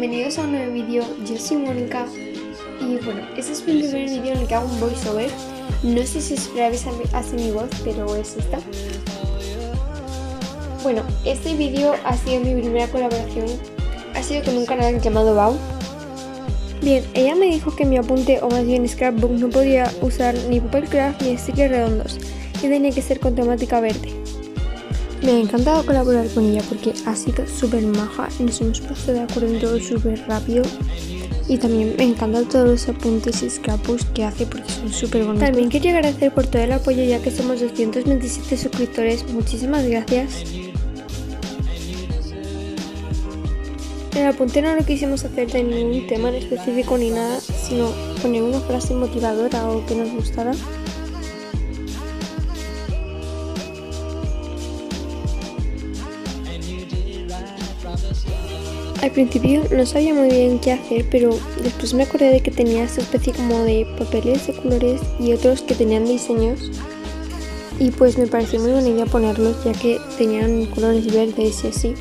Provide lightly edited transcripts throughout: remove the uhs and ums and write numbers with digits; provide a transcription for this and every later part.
bienvenidos a un nuevo vídeo. Yo soy Mónica y bueno, este es mi primer vídeo en el que hago un voiceover. No sé si esperabais así mi voz, pero es esta. Bueno, este vídeo ha sido mi primera colaboración. Ha sido con un canal llamado Bau. Bien, ella me dijo que mi apunte, o más bien scrapbook, no podía usar ni papel craft ni stickers redondos y tenía que ser con temática verde. Me ha encantado colaborar con ella porque ha sido súper maja, nos hemos puesto de acuerdo en todo súper rápido y también me encantan todos los apuntes y scrapbooks que hace porque son súper bonitos. También quería agradecer por todo el apoyo ya que somos 227 suscriptores, muchísimas gracias. El apunte no lo quisimos hacer de ningún tema en específico ni nada, sino poner una frase motivadora o que nos gustara. Al principio no sabía muy bien qué hacer, pero después me acordé de que tenía esta especie como de papeles de colores y otros que tenían diseños y pues me pareció muy buena idea ponerlos ya que tenían colores verdes y así.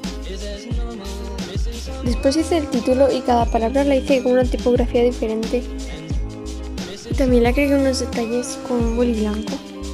Después hice el título y cada palabra la hice con una tipografía diferente. También le agregué unos detalles con un boli blanco.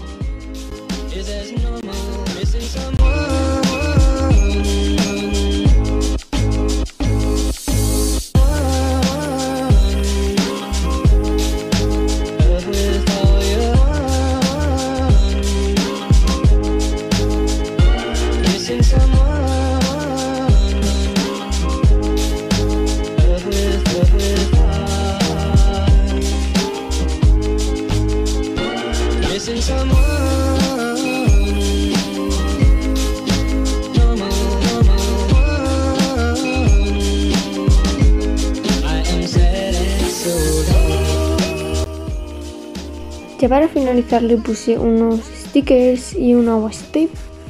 Ya para finalizar le puse unos stickers y una washi tape.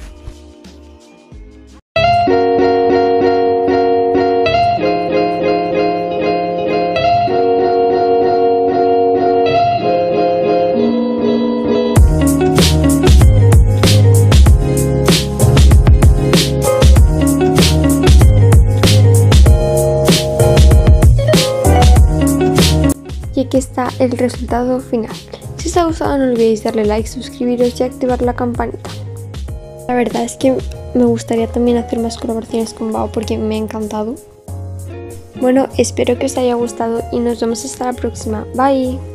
Y aquí está el resultado final. Si os ha gustado no olvidéis darle like, suscribiros y activar la campanita. La verdad es que me gustaría también hacer más colaboraciones con Bao porque me ha encantado. Bueno, espero que os haya gustado y nos vemos hasta la próxima. Bye.